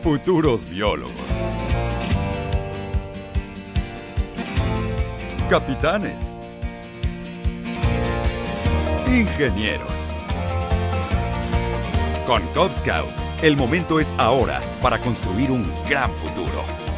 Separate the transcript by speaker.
Speaker 1: Futuros biólogos. Capitanes. Ingenieros. Con Cub Scouts, el momento es ahora para construir un gran futuro.